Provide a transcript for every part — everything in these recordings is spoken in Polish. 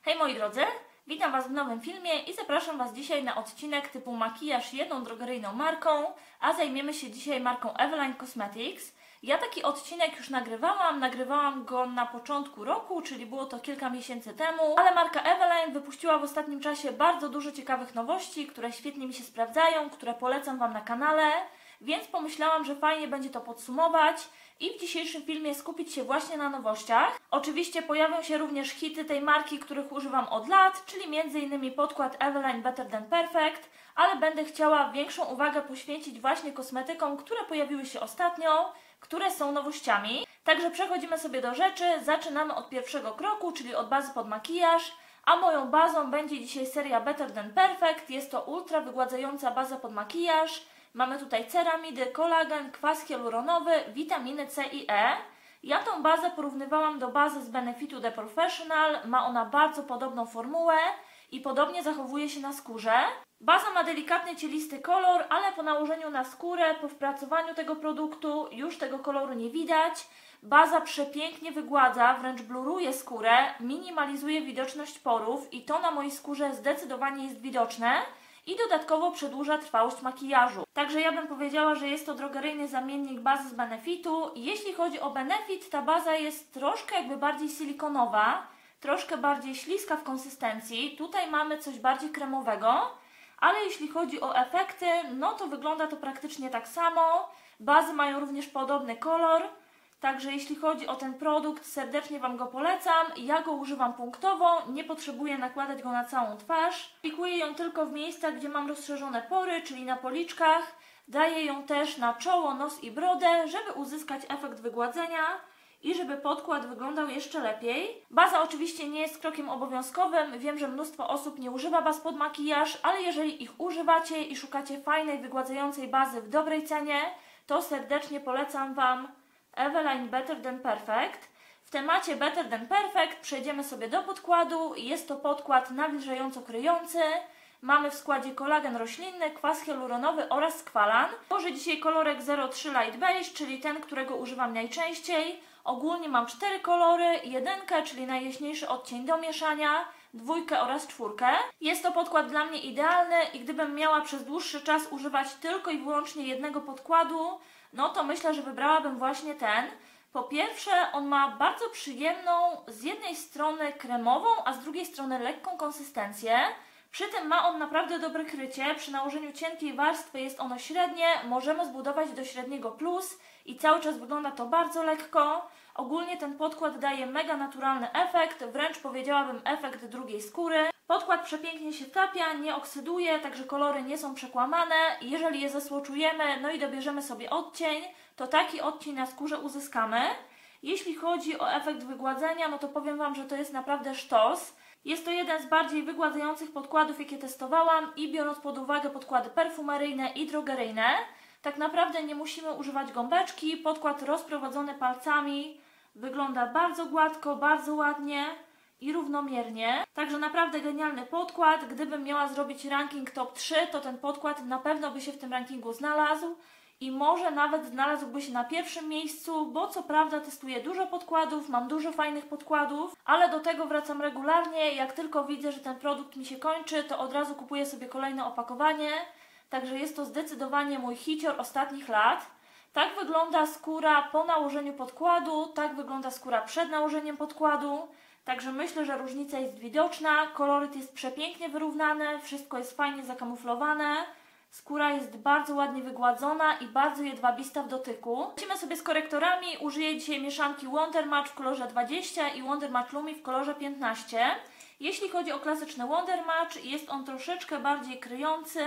Hej moi drodzy, witam Was w nowym filmie i zapraszam Was dzisiaj na odcinek typu makijaż jedną drogeryjną marką, a zajmiemy się dzisiaj marką Eveline Cosmetics. Ja taki odcinek już nagrywałam go na początku roku, czyli było to kilka miesięcy temu, ale marka Eveline wypuściła w ostatnim czasie bardzo dużo ciekawych nowości, które świetnie mi się sprawdzają, które polecam Wam na kanale, więc pomyślałam, że fajnie będzie to podsumować i w dzisiejszym filmie skupić się właśnie na nowościach. Oczywiście pojawią się również hity tej marki, których używam od lat, czyli m.in. podkład Eveline Better Than Perfect, ale będę chciała większą uwagę poświęcić właśnie kosmetykom, które pojawiły się ostatnio, które są nowościami. Także przechodzimy sobie do rzeczy, zaczynamy od pierwszego kroku, czyli od bazy pod makijaż, a moją bazą będzie dzisiaj seria Better Than Perfect. Jest to ultra wygładzająca baza pod makijaż. Mamy tutaj ceramidy, kolagen, kwas hialuronowy, witaminy C i E. Ja tą bazę porównywałam do bazy z Benefitu The Professional. Ma ona bardzo podobną formułę i podobnie zachowuje się na skórze. Baza ma delikatny cielisty kolor, ale po nałożeniu na skórę, po wpracowaniu tego produktu już tego koloru nie widać. Baza przepięknie wygładza, wręcz bluruje skórę, minimalizuje widoczność porów i to na mojej skórze zdecydowanie jest widoczne. I dodatkowo przedłuża trwałość makijażu. Także ja bym powiedziała, że jest to drogeryjny zamiennik bazy z Benefitu. Jeśli chodzi o Benefit, ta baza jest troszkę jakby bardziej silikonowa, troszkę bardziej śliska w konsystencji. Tutaj mamy coś bardziej kremowego, ale jeśli chodzi o efekty, no to wygląda to praktycznie tak samo. Bazy mają również podobny kolor. Także jeśli chodzi o ten produkt, serdecznie Wam go polecam. Ja go używam punktowo, nie potrzebuję nakładać go na całą twarz. Aplikuję ją tylko w miejscach, gdzie mam rozszerzone pory, czyli na policzkach. Daję ją też na czoło, nos i brodę, żeby uzyskać efekt wygładzenia i żeby podkład wyglądał jeszcze lepiej. Baza oczywiście nie jest krokiem obowiązkowym. Wiem, że mnóstwo osób nie używa baz pod makijaż, ale jeżeli ich używacie i szukacie fajnej, wygładzającej bazy w dobrej cenie, to serdecznie polecam Wam Eveline Better Than Perfect. W temacie Better Than Perfect przejdziemy sobie do podkładu. Jest to podkład nawilżająco kryjący. Mamy w składzie kolagen roślinny, kwas hialuronowy oraz skwalan. Może dzisiaj kolorek 03 Light Beige, czyli ten, którego używam najczęściej. Ogólnie mam 4 kolory, jedynkę, czyli najjaśniejszy odcień do mieszania, dwójkę oraz czwórkę. Jest to podkład dla mnie idealny i gdybym miała przez dłuższy czas używać tylko i wyłącznie jednego podkładu, no to myślę, że wybrałabym właśnie ten. Po pierwsze, on ma bardzo przyjemną, z jednej strony kremową, a z drugiej strony lekką konsystencję. Przy tym ma on naprawdę dobre krycie. Przy nałożeniu cienkiej warstwy jest ono średnie, możemy zbudować do średniego plus i cały czas wygląda to bardzo lekko. Ogólnie ten podkład daje mega naturalny efekt, wręcz powiedziałabym efekt drugiej skóry. Podkład przepięknie się wtapia, nie oksyduje, także kolory nie są przekłamane. Jeżeli je zasłoczujemy, no i dobierzemy sobie odcień, to taki odcień na skórze uzyskamy. Jeśli chodzi o efekt wygładzenia, no to powiem Wam, że to jest naprawdę sztos. Jest to jeden z bardziej wygładzających podkładów, jakie testowałam i biorąc pod uwagę podkłady perfumeryjne i drogeryjne, tak naprawdę nie musimy używać gąbeczki. Podkład rozprowadzony palcami wygląda bardzo gładko, bardzo ładnie i równomiernie. Także naprawdę genialny podkład. Gdybym miała zrobić ranking top 3, to ten podkład na pewno by się w tym rankingu znalazł i może nawet znalazłby się na pierwszym miejscu, bo co prawda testuję dużo podkładów, mam dużo fajnych podkładów, ale do tego wracam regularnie. Jak tylko widzę, że ten produkt mi się kończy, to od razu kupuję sobie kolejne opakowanie. Także jest to zdecydowanie mój hicior ostatnich lat. Tak wygląda skóra po nałożeniu podkładu, tak wygląda skóra przed nałożeniem podkładu. Także myślę, że różnica jest widoczna, koloryt jest przepięknie wyrównany, wszystko jest fajnie zakamuflowane. Skóra jest bardzo ładnie wygładzona i bardzo jedwabista w dotyku. Lecimy sobie z korektorami. Użyję dzisiaj mieszanki Wonder Match w kolorze 20 i Wonder Match Lumi w kolorze 15. Jeśli chodzi o klasyczny Wonder Match, jest on troszeczkę bardziej kryjący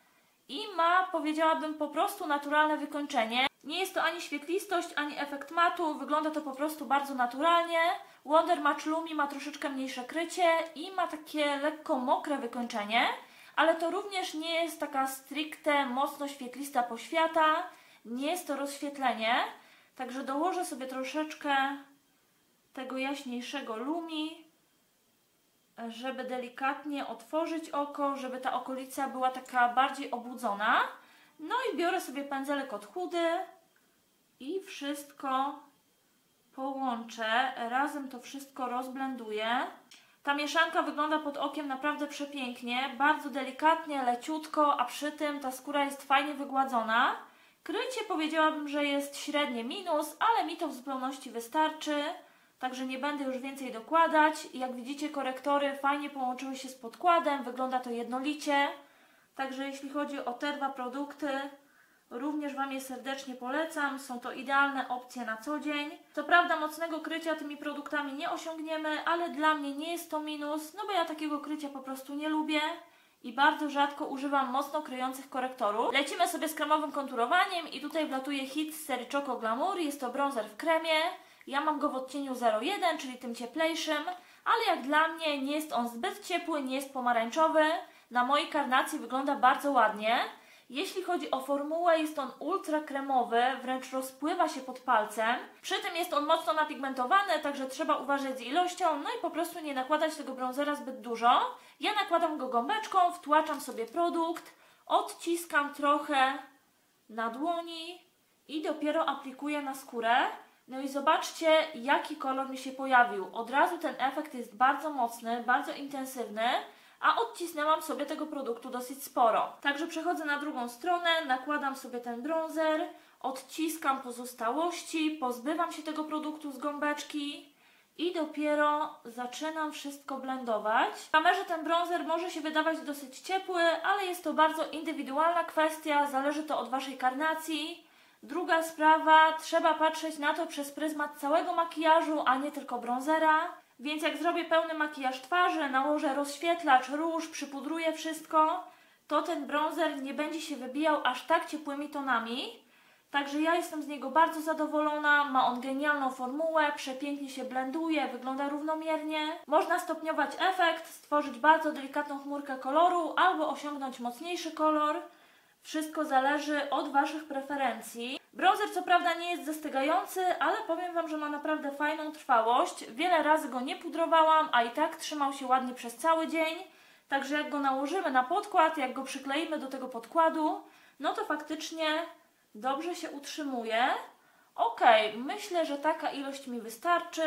i ma, powiedziałabym, po prostu naturalne wykończenie. Nie jest to ani świetlistość, ani efekt matu, wygląda to po prostu bardzo naturalnie. Wonder Match Lumi ma troszeczkę mniejsze krycie i ma takie lekko mokre wykończenie, ale to również nie jest taka stricte mocno świetlista poświata, nie jest to rozświetlenie, także dołożę sobie troszeczkę tego jaśniejszego Lumi, żeby delikatnie otworzyć oko, żeby ta okolica była taka bardziej obudzona. No i biorę sobie pędzelek od chudy i wszystko połączę, razem to wszystko rozblenduję. Ta mieszanka wygląda pod okiem naprawdę przepięknie, bardzo delikatnie, leciutko, a przy tym ta skóra jest fajnie wygładzona. Krycie powiedziałabym, że jest średnie minus, ale mi to w zupełności wystarczy, także nie będę już więcej dokładać. Jak widzicie, korektory fajnie połączyły się z podkładem, wygląda to jednolicie. Także jeśli chodzi o te dwa produkty, również Wam je serdecznie polecam. Są to idealne opcje na co dzień. Co prawda mocnego krycia tymi produktami nie osiągniemy, ale dla mnie nie jest to minus, no bo ja takiego krycia po prostu nie lubię i bardzo rzadko używam mocno kryjących korektorów. Lecimy sobie z kremowym konturowaniem i tutaj wlatuje hit z serii Choco Glamour. Jest to bronzer w kremie. Ja mam go w odcieniu 01, czyli tym cieplejszym, ale jak dla mnie nie jest on zbyt ciepły, nie jest pomarańczowy. Na mojej karnacji wygląda bardzo ładnie. Jeśli chodzi o formułę, jest on ultra kremowy, wręcz rozpływa się pod palcem. Przy tym jest on mocno napigmentowany, także trzeba uważać z ilością, no i po prostu nie nakładać tego bronzera zbyt dużo. Ja nakładam go gąbeczką, wtłaczam sobie produkt, odciskam trochę na dłoni i dopiero aplikuję na skórę. No i zobaczcie, jaki kolor mi się pojawił. Od razu ten efekt jest bardzo mocny, bardzo intensywny, a odcisnęłam sobie tego produktu dosyć sporo. Także przechodzę na drugą stronę, nakładam sobie ten bronzer, odciskam pozostałości, pozbywam się tego produktu z gąbeczki i dopiero zaczynam wszystko blendować. W kamerze ten bronzer może się wydawać dosyć ciepły, ale jest to bardzo indywidualna kwestia, zależy to od Waszej karnacji. Druga sprawa, trzeba patrzeć na to przez pryzmat całego makijażu, a nie tylko bronzera. Więc jak zrobię pełny makijaż twarzy, nałożę rozświetlacz, róż, przypudruję wszystko, to ten bronzer nie będzie się wybijał aż tak ciepłymi tonami. Także ja jestem z niego bardzo zadowolona, ma on genialną formułę, przepięknie się blenduje, wygląda równomiernie. Można stopniować efekt, stworzyć bardzo delikatną chmurkę koloru albo osiągnąć mocniejszy kolor. Wszystko zależy od Waszych preferencji. Bronzer co prawda nie jest zastygający, ale powiem Wam, że ma naprawdę fajną trwałość. Wiele razy go nie pudrowałam, a i tak trzymał się ładnie przez cały dzień. Także jak go nałożymy na podkład, jak go przykleimy do tego podkładu, no to faktycznie dobrze się utrzymuje. Ok, myślę, że taka ilość mi wystarczy.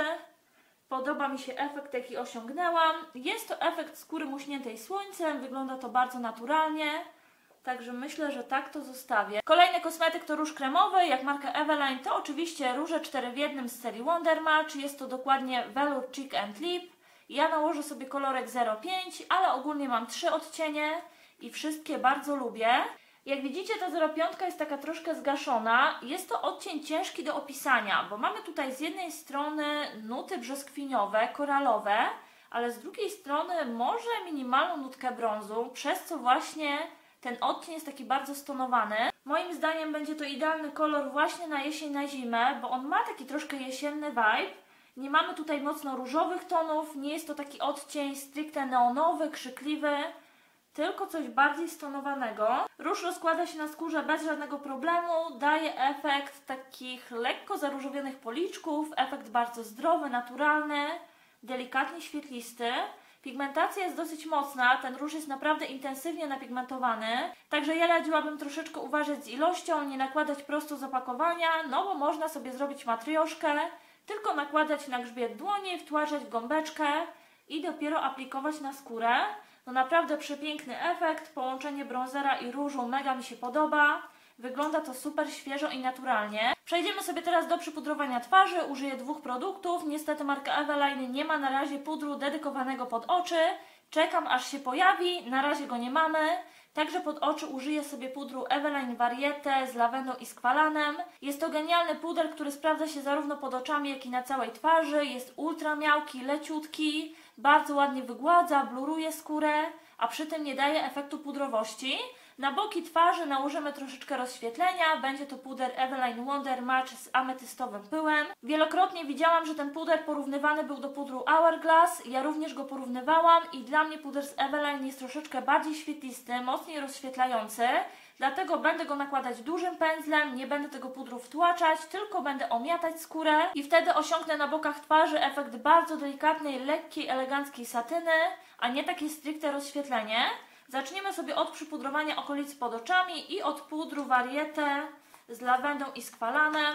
Podoba mi się efekt, jaki osiągnęłam. Jest to efekt skóry muśniętej słońcem, wygląda to bardzo naturalnie. Także myślę, że tak to zostawię. Kolejny kosmetyk to róż kremowy, jak marka Eveline, to oczywiście róże 4 w 1 z serii Wonder Match. Jest to dokładnie Velour Cheek and Lip. Ja nałożę sobie kolorek 05, ale ogólnie mam 3 odcienie i wszystkie bardzo lubię. Jak widzicie, ta 05 jest taka troszkę zgaszona. Jest to odcień ciężki do opisania, bo mamy tutaj z jednej strony nuty brzoskwiniowe, koralowe, ale z drugiej strony może minimalną nutkę brązu, przez co właśnie ten odcień jest taki bardzo stonowany. Moim zdaniem będzie to idealny kolor właśnie na jesień, na zimę, bo on ma taki troszkę jesienny vibe. Nie mamy tutaj mocno różowych tonów, nie jest to taki odcień stricte neonowy, krzykliwy, tylko coś bardziej stonowanego. Róż rozkłada się na skórze bez żadnego problemu, daje efekt takich lekko zaróżowionych policzków, efekt bardzo zdrowy, naturalny, delikatnie świetlisty. Pigmentacja jest dosyć mocna, ten róż jest naprawdę intensywnie napigmentowany, także ja radziłabym troszeczkę uważać z ilością, nie nakładać prosto z opakowania, no bo można sobie zrobić matrioszkę, tylko nakładać na grzbiet dłoni, wtłaczać w gąbeczkę i dopiero aplikować na skórę. No naprawdę przepiękny efekt, połączenie bronzera i różu mega mi się podoba. Wygląda to super świeżo i naturalnie. Przejdziemy sobie teraz do przypudrowania twarzy. Użyję 2 produktów. Niestety marka Eveline nie ma na razie pudru dedykowanego pod oczy. Czekam aż się pojawi. Na razie go nie mamy. Także pod oczy użyję sobie pudru Eveline Variete z lawendą i skwalanem. Jest to genialny puder, który sprawdza się zarówno pod oczami, jak i na całej twarzy. Jest ultra miałki, leciutki. Bardzo ładnie wygładza, bluruje skórę, a przy tym nie daje efektu pudrowości. Na boki twarzy nałożymy troszeczkę rozświetlenia. Będzie to puder Eveline Wonder Match z ametystowym pyłem. Wielokrotnie widziałam, że ten puder porównywany był do pudru Hourglass. Ja również go porównywałam i dla mnie puder z Eveline jest troszeczkę bardziej świetlisty, mocniej rozświetlający. Dlatego będę go nakładać dużym pędzlem, nie będę tego pudru wtłaczać, tylko będę omiatać skórę i wtedy osiągnę na bokach twarzy efekt bardzo delikatnej, lekkiej, eleganckiej satyny, a nie takie stricte rozświetlenie. Zaczniemy sobie od przypudrowania okolic pod oczami i od pudru Variete z lawendą i skwalanem.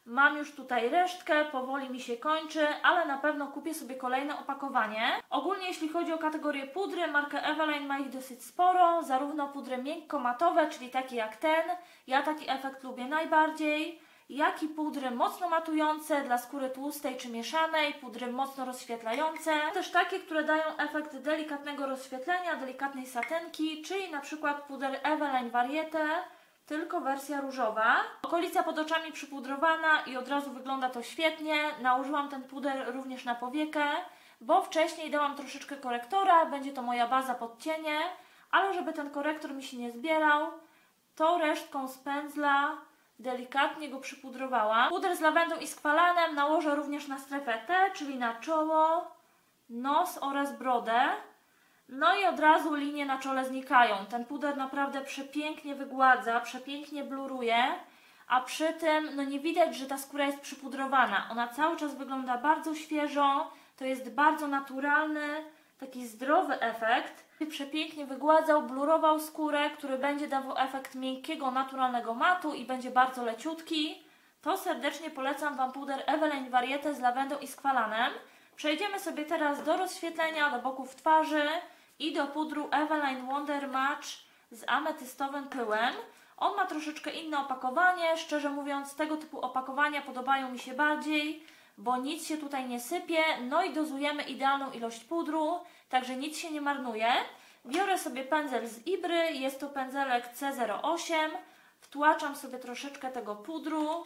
Mam już tutaj resztkę, powoli mi się kończy, ale na pewno kupię sobie kolejne opakowanie. Ogólnie jeśli chodzi o kategorię pudry, marka Eveline ma ich dosyć sporo, zarówno pudry miękko-matowe, czyli takie jak ten, ja taki efekt lubię najbardziej, jak i pudry mocno matujące dla skóry tłustej czy mieszanej, pudry mocno rozświetlające. Też takie, które dają efekt delikatnego rozświetlenia, delikatnej satynki, czyli na przykład puder Eveline Variete, tylko wersja różowa. Okolica pod oczami przypudrowana i od razu wygląda to świetnie. Nałożyłam ten puder również na powiekę, bo wcześniej dałam troszeczkę korektora, będzie to moja baza pod cienie, ale żeby ten korektor mi się nie zbierał, to resztką z pędzla delikatnie go przypudrowałam. Puder z lawendą i skwalanem nałożę również na strefę T, czyli na czoło, nos oraz brodę. No i od razu linie na czole znikają. Ten puder naprawdę przepięknie wygładza, przepięknie bluruje, a przy tym no nie widać, że ta skóra jest przypudrowana. Ona cały czas wygląda bardzo świeżo, to jest bardzo naturalny, taki zdrowy efekt. Przepięknie wygładzał, blurował skórę, który będzie dawał efekt miękkiego, naturalnego matu i będzie bardzo leciutki. To serdecznie polecam Wam puder Eveline Variete z lawendą i skwalanem. Przejdziemy sobie teraz do rozświetlenia, do boków twarzy i do pudru Eveline Wonder Match z ametystowym pyłem. On ma troszeczkę inne opakowanie, szczerze mówiąc tego typu opakowania podobają mi się bardziej, bo nic się tutaj nie sypie, no i dozujemy idealną ilość pudru, także nic się nie marnuje. Biorę sobie pędzel z Ibry, jest to pędzelek C08, wtłaczam sobie troszeczkę tego pudru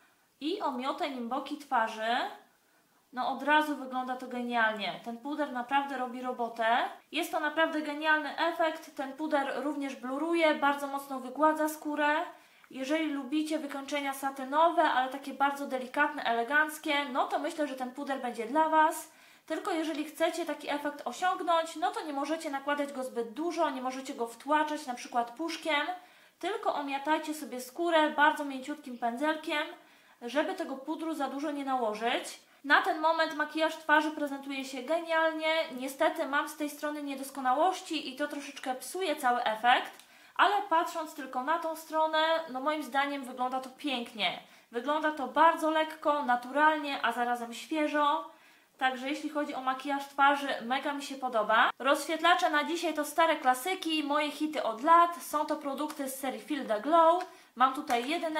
i omiotę nim boki twarzy. No od razu wygląda to genialnie. Ten puder naprawdę robi robotę. Jest to naprawdę genialny efekt. Ten puder również bluruje, bardzo mocno wygładza skórę. Jeżeli lubicie wykończenia satynowe, ale takie bardzo delikatne, eleganckie, no to myślę, że ten puder będzie dla Was. Tylko jeżeli chcecie taki efekt osiągnąć, no to nie możecie nakładać go zbyt dużo, nie możecie go wtłaczać na przykład puszkiem, tylko omiatajcie sobie skórę bardzo mięciutkim pędzelkiem, żeby tego pudru za dużo nie nałożyć. Na ten moment makijaż twarzy prezentuje się genialnie. Niestety mam z tej strony niedoskonałości i to troszeczkę psuje cały efekt, ale patrząc tylko na tą stronę, no moim zdaniem wygląda to pięknie. Wygląda to bardzo lekko, naturalnie, a zarazem świeżo. Także jeśli chodzi o makijaż twarzy, mega mi się podoba. Rozświetlacze na dzisiaj to stare klasyki, moje hity od lat. Są to produkty z serii Feel the Glow. Mam tutaj 1,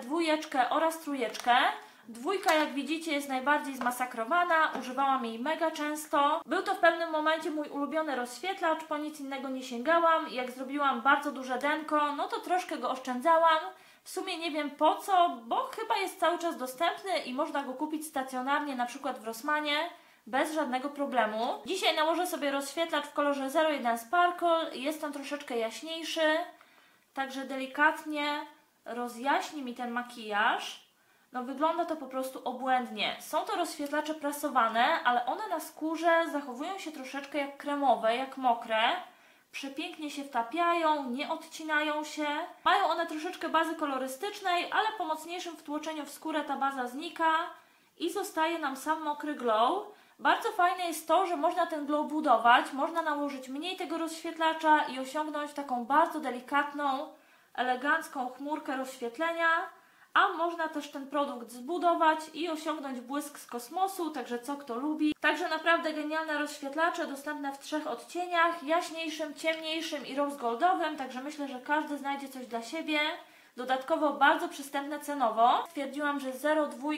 2 oraz 3. 2, jak widzicie, jest najbardziej zmasakrowana, używałam jej mega często. Był to w pewnym momencie mój ulubiony rozświetlacz, po nic innego nie sięgałam. Jak zrobiłam bardzo duże denko, no to troszkę go oszczędzałam. W sumie nie wiem po co, bo chyba jest cały czas dostępny i można go kupić stacjonarnie, na przykład w Rossmanie, bez żadnego problemu. Dzisiaj nałożę sobie rozświetlacz w kolorze 01 Sparkle, jest on troszeczkę jaśniejszy, także delikatnie rozjaśni mi ten makijaż. No wygląda to po prostu obłędnie. Są to rozświetlacze prasowane, ale one na skórze zachowują się troszeczkę jak kremowe, jak mokre. Przepięknie się wtapiają, nie odcinają się. Mają one troszeczkę bazy kolorystycznej, ale po mocniejszym wtłoczeniu w skórę ta baza znika i zostaje nam sam mokry glow. Bardzo fajne jest to, że można ten glow budować, można nałożyć mniej tego rozświetlacza i osiągnąć taką bardzo delikatną, elegancką chmurkę rozświetlenia. A można też ten produkt zbudować i osiągnąć błysk z kosmosu, także co kto lubi. Także naprawdę genialne rozświetlacze, dostępne w 3 odcieniach, jaśniejszym, ciemniejszym i rose goldowym, także myślę, że każdy znajdzie coś dla siebie. Dodatkowo bardzo przystępne cenowo. Stwierdziłam, że 0,2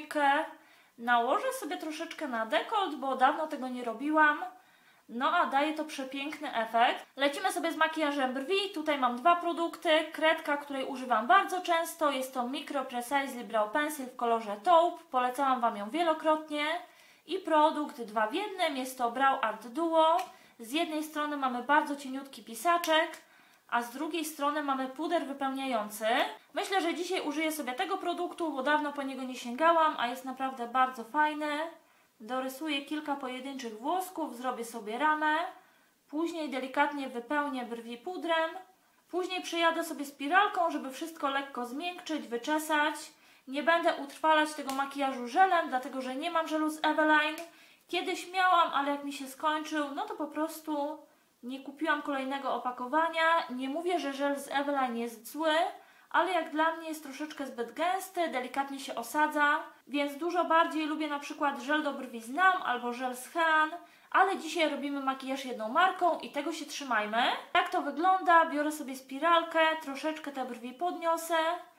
nałożę sobie troszeczkę na dekolt, bo dawno tego nie robiłam. No a daje to przepiękny efekt. Lecimy sobie z makijażem brwi. Tutaj mam 2 produkty. Kredka, której używam bardzo często. Jest to Micro Precisely Brow Pencil w kolorze taupe. Polecałam Wam ją wielokrotnie. I produkt 2 w 1. Jest to Brow Art Duo. Z jednej strony mamy bardzo cieniutki pisaczek, a z drugiej strony mamy puder wypełniający. Myślę, że dzisiaj użyję sobie tego produktu, bo dawno po niego nie sięgałam, a jest naprawdę bardzo fajny. Dorysuję kilka pojedynczych włosków, zrobię sobie ramę, później delikatnie wypełnię brwi pudrem, później przejadę sobie spiralką, żeby wszystko lekko zmiękczyć, wyczesać. Nie będę utrwalać tego makijażu żelem, dlatego że nie mam żelu z Eveline. Kiedyś miałam, ale jak mi się skończył, no to po prostu nie kupiłam kolejnego opakowania. Nie mówię, że żel z Eveline jest zły, ale jak dla mnie jest troszeczkę zbyt gęsty, delikatnie się osadza, więc dużo bardziej lubię na przykład żel do brwi z Nam albo żel z Hean, ale dzisiaj robimy makijaż jedną marką i tego się trzymajmy. Tak to wygląda, biorę sobie spiralkę, troszeczkę te brwi podniosę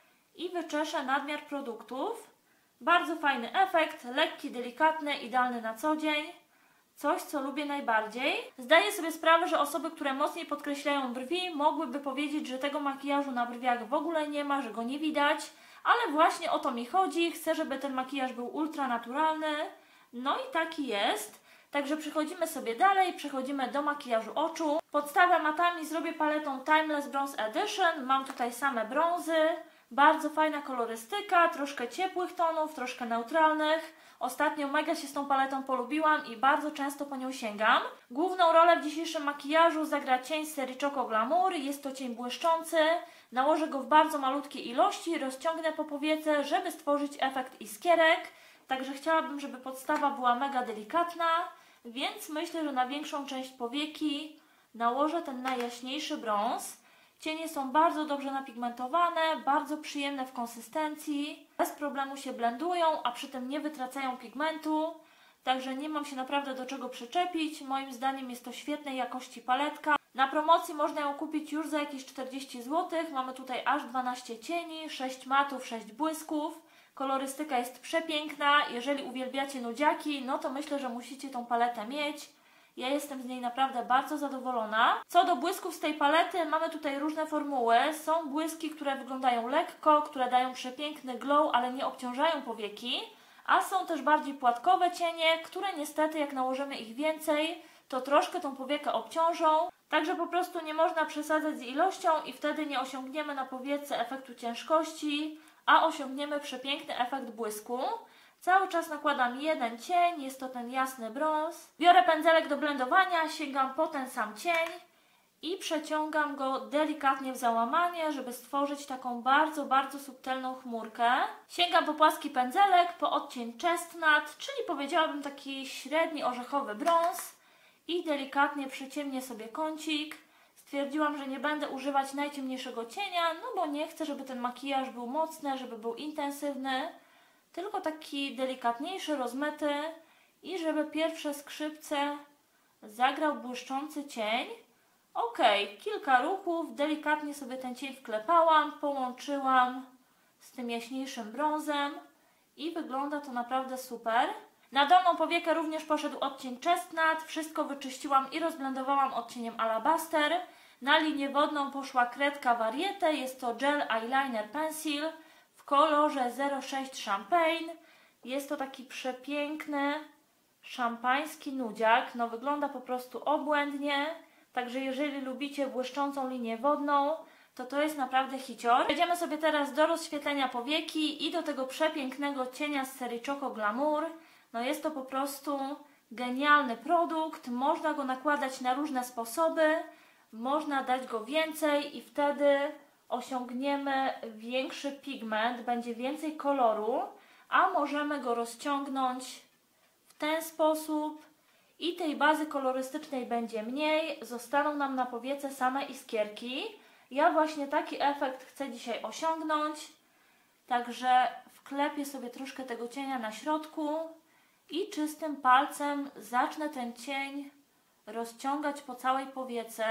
i wyczeszę nadmiar produktów. Bardzo fajny efekt, lekki, delikatny, idealny na co dzień. Coś, co lubię najbardziej. Zdaję sobie sprawę, że osoby, które mocniej podkreślają brwi, mogłyby powiedzieć, że tego makijażu na brwiach w ogóle nie ma, że go nie widać, ale właśnie o to mi chodzi. Chcę, żeby ten makijaż był ultra naturalny. No i taki jest. Także przechodzimy sobie dalej, przechodzimy do makijażu oczu. Podstawę matami zrobię paletą Timeless Bronze Edition. Mam tutaj same brązy. Bardzo fajna kolorystyka, troszkę ciepłych tonów, troszkę neutralnych. Ostatnio mega się z tą paletą polubiłam i bardzo często po nią sięgam. Główną rolę w dzisiejszym makijażu zagra cień z serii Choco Glamour. Jest to cień błyszczący. Nałożę go w bardzo malutkiej ilości, rozciągnę po powiece, żeby stworzyć efekt iskierek. Także chciałabym, żeby podstawa była mega delikatna, więc myślę, że na większą część powieki nałożę ten najjaśniejszy brąz. Cienie są bardzo dobrze napigmentowane, bardzo przyjemne w konsystencji, bez problemu się blendują, a przy tym nie wytracają pigmentu, także nie mam się naprawdę do czego przyczepić. Moim zdaniem jest to świetnej jakości paletka. Na promocji można ją kupić już za jakieś 40 zł. Mamy tutaj aż 12 cieni, 6 matów, 6 błysków. Kolorystyka jest przepiękna. Jeżeli uwielbiacie nudziaki, no to myślę, że musicie tą paletę mieć. Ja jestem z niej naprawdę bardzo zadowolona. Co do błysków z tej palety, mamy tutaj różne formuły. Są błyski, które wyglądają lekko, które dają przepiękny glow, ale nie obciążają powieki. A są też bardziej płatkowe cienie, które niestety jak nałożymy ich więcej, to troszkę tą powiekę obciążą. Także po prostu nie można przesadzać z ilością i wtedy nie osiągniemy na powiece efektu ciężkości, a osiągniemy przepiękny efekt błysku. Cały czas nakładam jeden cień, jest to ten jasny brąz. Biorę pędzelek do blendowania, sięgam po ten sam cień i przeciągam go delikatnie w załamanie, żeby stworzyć taką bardzo, bardzo subtelną chmurkę. Sięgam po płaski pędzelek, po odcień chestnut, czyli powiedziałabym taki średni orzechowy brąz i delikatnie przyciemnię sobie kącik. Stwierdziłam, że nie będę używać najciemniejszego cienia, no bo nie chcę, żeby ten makijaż był mocny, żeby był intensywny, tylko taki delikatniejszy, rozmyty i żeby pierwsze skrzypce zagrał błyszczący cień. Ok, kilka ruchów, delikatnie sobie ten cień wklepałam, połączyłam z tym jaśniejszym brązem i wygląda to naprawdę super. Na dolną powiekę również poszedł odcień chestnut, wszystko wyczyściłam i rozblendowałam odcieniem alabaster. Na linię wodną poszła kredka Variete, jest to Gel Eyeliner Pencil w kolorze 06 Champagne. Jest to taki przepiękny szampański nudziak, no wygląda po prostu obłędnie, także jeżeli lubicie błyszczącą linię wodną, to jest naprawdę hicior. Przejdziemy sobie teraz do rozświetlenia powieki i do tego przepięknego cienia z serii Choco Glamour. No jest to po prostu genialny produkt, można go nakładać na różne sposoby, można dać go więcej i wtedy osiągniemy większy pigment, będzie więcej koloru, a możemy go rozciągnąć w ten sposób i tej bazy kolorystycznej będzie mniej, zostaną nam na powiece same iskierki. Ja właśnie taki efekt chcę dzisiaj osiągnąć, także wklepię sobie troszkę tego cienia na środku i czystym palcem zacznę ten cień rozciągać po całej powiece.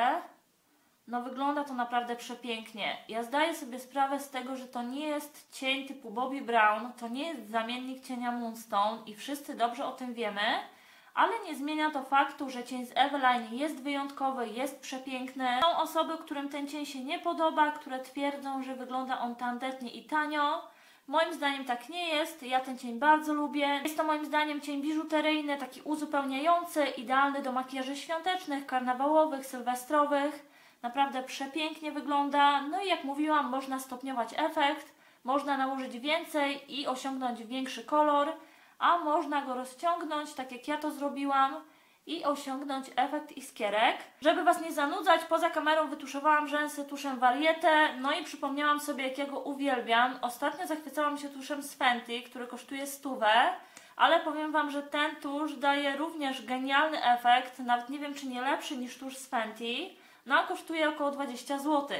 No wygląda to naprawdę przepięknie. Ja zdaję sobie sprawę z tego, że to nie jest cień typu Bobbi Brown, to nie jest zamiennik cienia Moonstone i wszyscy dobrze o tym wiemy, ale nie zmienia to faktu, że cień z Eveline jest wyjątkowy, jest przepiękny. Są osoby, którym ten cień się nie podoba, które twierdzą, że wygląda on tandetnie i tanio. Moim zdaniem tak nie jest, ja ten cień bardzo lubię. Jest to moim zdaniem cień biżuteryjny, taki uzupełniający, idealny do makijaży świątecznych, karnawałowych, sylwestrowych. Naprawdę przepięknie wygląda, no i jak mówiłam, można stopniować efekt, można nałożyć więcej i osiągnąć większy kolor, a można go rozciągnąć, tak jak ja to zrobiłam, i osiągnąć efekt iskierek. Żeby Was nie zanudzać, poza kamerą wytuszowałam rzęsy tuszem Variete, no i przypomniałam sobie, jak ja go uwielbiam. Ostatnio zachwycałam się tuszem z Fenty, który kosztuje 100, ale powiem Wam, że ten tusz daje również genialny efekt, nawet nie wiem, czy nie lepszy niż tusz z Fenty, no a kosztuje około 20 zł.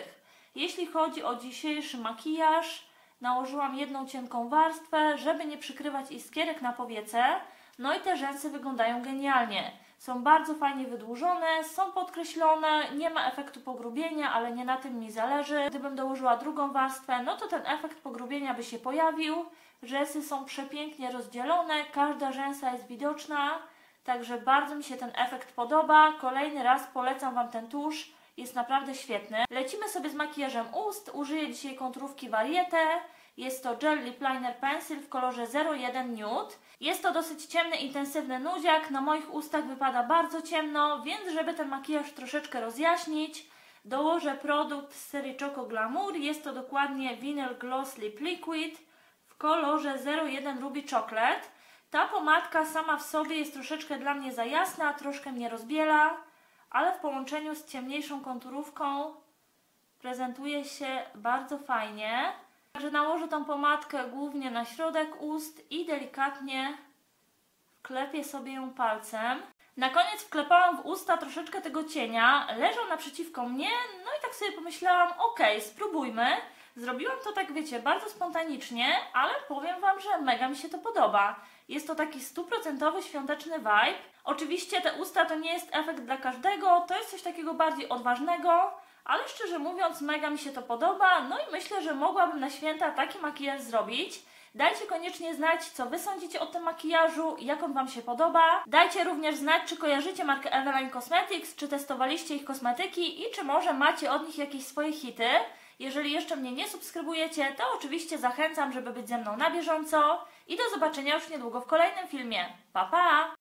Jeśli chodzi o dzisiejszy makijaż, nałożyłam jedną cienką warstwę, żeby nie przykrywać iskierek na powiece. No i te rzęsy wyglądają genialnie. Są bardzo fajnie wydłużone, są podkreślone, nie ma efektu pogrubienia, ale nie na tym mi zależy. Gdybym dołożyła drugą warstwę, no to ten efekt pogrubienia by się pojawił. Rzęsy są przepięknie rozdzielone, każda rzęsa jest widoczna, także bardzo mi się ten efekt podoba. Kolejny raz polecam Wam ten tusz, jest naprawdę świetny. Lecimy sobie z makijażem ust, użyję dzisiaj konturówki Varieté. Jest to Gel Lip Liner Pencil w kolorze 01 Nude. Jest to dosyć ciemny, intensywny nudziak. Na moich ustach wypada bardzo ciemno, więc żeby ten makijaż troszeczkę rozjaśnić, dołożę produkt z serii Choco Glamour. Jest to dokładnie Vinyl Gloss Lip Liquid w kolorze 01 Ruby Chocolate. Ta pomadka sama w sobie jest troszeczkę dla mnie za jasna, troszkę mnie rozbiela, ale w połączeniu z ciemniejszą konturówką prezentuje się bardzo fajnie. Także nałożę tą pomadkę głównie na środek ust i delikatnie wklepię sobie ją palcem. Na koniec wklepałam w usta troszeczkę tego cienia, leżał naprzeciwko mnie, no i tak sobie pomyślałam, okej, spróbujmy. Zrobiłam to tak, wiecie, bardzo spontanicznie, ale powiem Wam, że mega mi się to podoba. Jest to taki 100% świąteczny vibe. Oczywiście te usta to nie jest efekt dla każdego, to jest coś takiego bardziej odważnego, ale szczerze mówiąc mega mi się to podoba, no i myślę, że mogłabym na święta taki makijaż zrobić. Dajcie koniecznie znać, co Wy sądzicie o tym makijażu, jak on Wam się podoba. Dajcie również znać, czy kojarzycie markę Eveline Cosmetics, czy testowaliście ich kosmetyki i czy może macie od nich jakieś swoje hity. Jeżeli jeszcze mnie nie subskrybujecie, to oczywiście zachęcam, żeby być ze mną na bieżąco i do zobaczenia już niedługo w kolejnym filmie. Pa, pa!